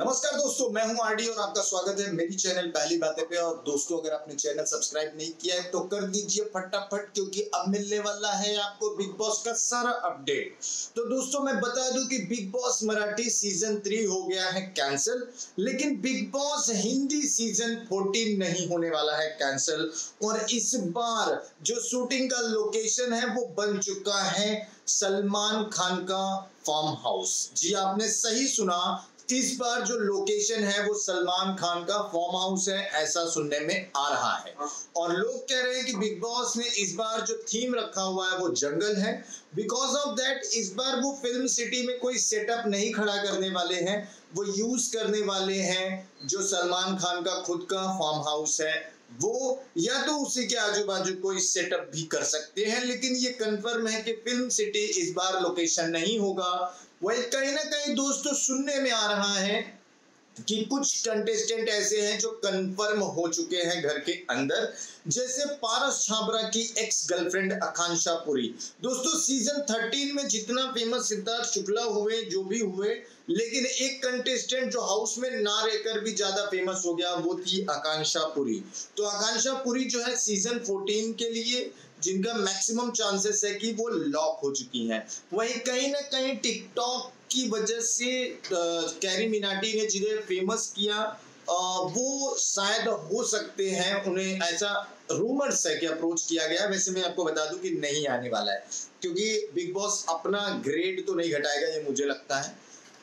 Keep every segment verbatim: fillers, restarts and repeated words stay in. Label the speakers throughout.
Speaker 1: नमस्कार दोस्तों, मैं हूं आरडी और आपका स्वागत है मेरी चैनल पहली बातें पे। और दोस्तों, अगर आपने चैनल सब्सक्राइब नहीं किया है तो कर दीजिए फटाफट, क्योंकि अब मिलने वाला है आपको बिग बॉस का सारा अपडेट। तो दोस्तों, मैं बता दूं कि Bigg Boss Marathi season three हो गया है कैंसिल, लेकिन Bigg Boss Hindi season fourteen नहीं होने वाला है कैंसिल। और इस बार जो शूटिंग का लोकेशन है वो बन चुका है सलमान खान का फार्म हाउस। जी, आपने सही सुना, इस बार जो लोकेशन है वो सलमान खान का फार्म हाउस है, ऐसा सुनने में आ रहा है। और लोग कह रहे हैं कि बिग बॉस ने इस बार जो थीम रखा हुआ है वो जंगल है। बिकॉज ऑफ दैट इस बार वो फिल्म सिटी में कोई सेटअप नहीं खड़ा करने वाले हैं, वो यूज करने वाले हैं जो सलमान खान का खुद का फार्म हाउस है वो, या तो उसी के आजू बाजू कोई सेटअप भी कर सकते हैं। लेकिन ये कंफर्म है कि फिल्म सिटी इस बार लोकेशन नहीं होगा। वही कहीं ना कहीं दोस्तों सुनने में आ रहा है कि कुछ कंटेस्टेंट ऐसे हैं जो कंफर्म हो चुके हैं घर के अंदर, जैसे पारस छाबरा की एक्स गर्लफ्रेंड आकांक्षा पुरी। दोस्तों, सीजन थर्टीन में जितना फेमस सिद्धार्थ शुक्ला हुए, जो भी हुए, लेकिन एक कंटेस्टेंट जो हाउस में ना रहकर भी ज्यादा फेमस हो गया वो थी आकांक्षा पुरी। तो आकांक्षा पुरी जो है सीजन फोर्टीन के लिए जिनका मैक्सिमम चांसेस है कि वो लॉक हो चुकी हैं। वहीं कहीं ना कहीं टिकटॉक की वजह से कैरी मिनाटी ने जिन्हें फेमस किया, आ, वो शायद हो सकते हैं, उन्हें ऐसा रूमर्स है कि अप्रोच किया गया। वैसे मैं आपको बता दूं कि नहीं आने वाला है, क्योंकि बिग बॉस अपना ग्रेड तो नहीं घटाएगा ये मुझे लगता है।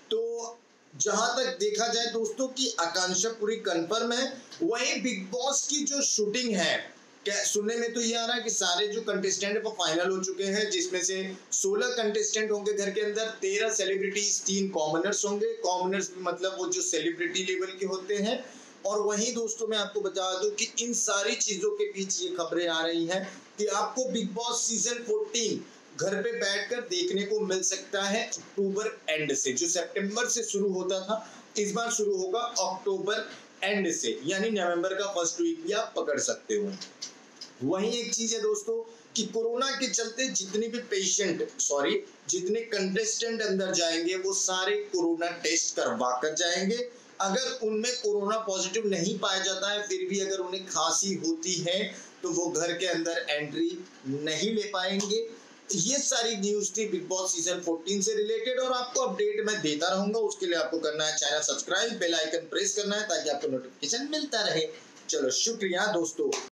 Speaker 1: तो जहां तक देखा जाए दोस्तों कि आकांक्षा पूरी कंफर्म है। वही बिग बॉस की जो शूटिंग है, क्या सुनने में तो ये आ रहा है कि सारे जो कंटेस्टेंट है वो फाइनल हो चुके हैं, जिसमें से सोलह कंटेस्टेंट होंगे घर के अंदर, तेरह सेलिब्रिटीज, तीन कॉमनर्स होंगे। कॉमनर्स मतलब वो जो सेलिब्रिटी लेवल के होते हैं। और वहीं दोस्तों मैं आपको बता दूं कि इन सारी चीजों के बीच ये खबरें आ रही हैं कि आपको बिग बॉस सीजन फोर्टीन घर पे बैठकर देखने को मिल सकता है अक्टूबर एंड से। जो सितंबर से शुरू होता था इस बार शुरू होगा अक्टूबर एंड से, यानी नवंबर का फर्स्ट वीक भी आप पकड़ सकते हो। वहीं एक चीज है दोस्तों कि कोरोना के चलते जितने भी पेशेंट सॉरी जितने कंटेस्टेंट अंदर जाएंगे वो सारे कोरोना टेस्ट करवा कर जाएंगे। अगर उनमें कोरोना पॉजिटिव नहीं पाया जाता है, फिर भी अगर उन्हें खांसी होती है तो वो घर के अंदर एंट्री नहीं ले पाएंगे। ये सारी न्यूज थी बिग बॉस सीजन फोर्टीन से रिलेटेड, और आपको अपडेट मैं देता रहूंगा। उसके लिए आपको करना है channel subscribe, bell icon press करना है ताकि आपको नोटिफिकेशन मिलता रहे। चलो, शुक्रिया दोस्तों।